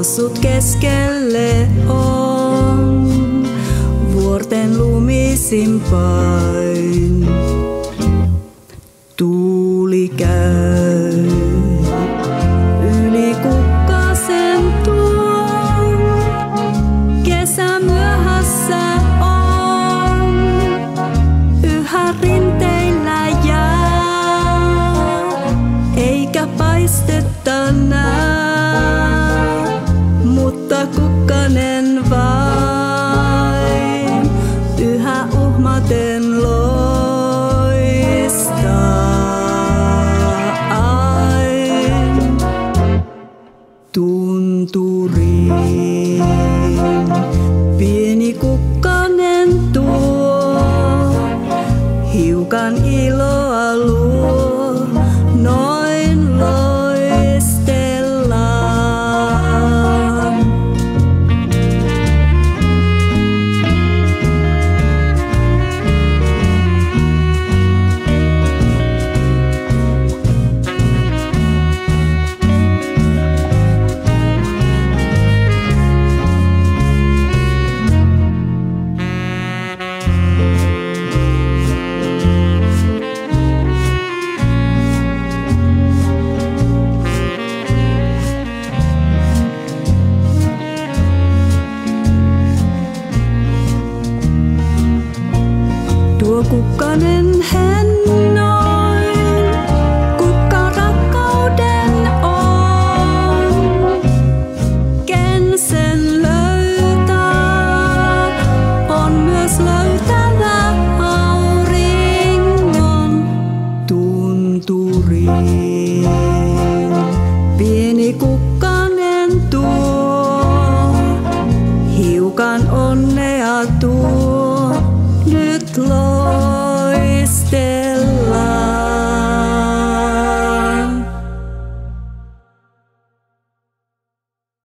noussut keskelle on vuorten lumisin pain. Tuuli käy yli kukkasen tuon, kesä myöhässä on, yhä rinteillä jää, eikä paistetta näe, mutta kukkanen vain yhä uhmaten loistaa. Tunturiin pieni kukkanen tuo, hiukan iloa luo, noin loistellaan. Tuo kukkanen hennoin, kukka rakkauden on. Ken sen löytää, on myös löytävä auringon. Tunturiin pieni kukkanen tuo, hiukan onnea tuo. Nyt